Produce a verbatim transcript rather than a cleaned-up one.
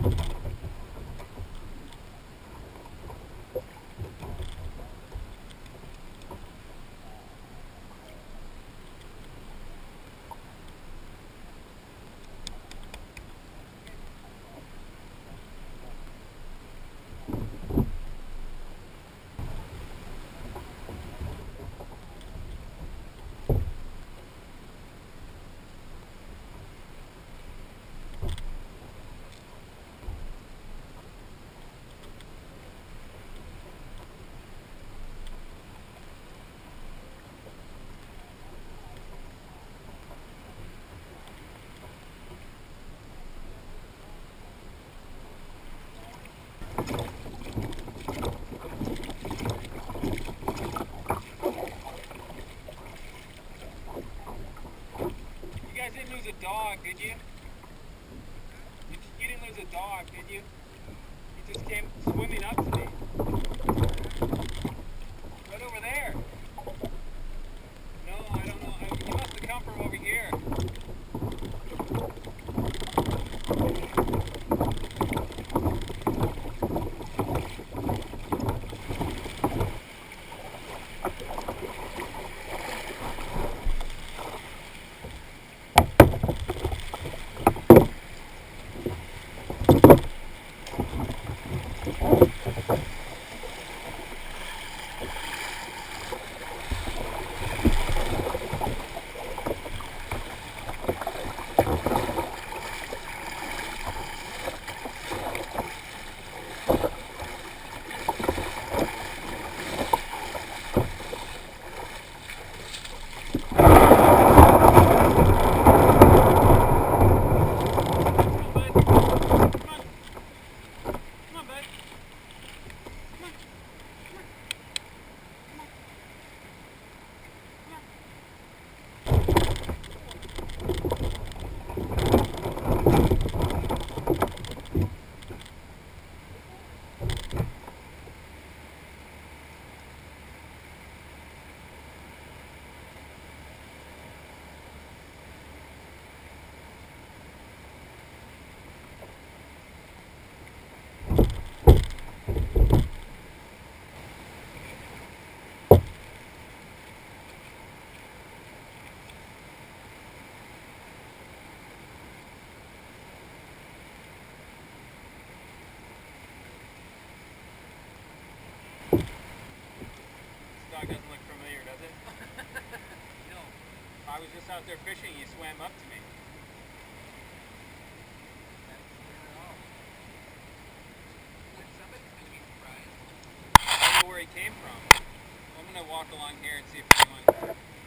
A dog, did you? you? You didn't lose a dog, did you? You just came swimming up to me. Right over there. No, I don't know. You must have come from over here. I was just out there fishing, you swam up to me. I don't know where he came from. I'm going to walk along here and see if anyone...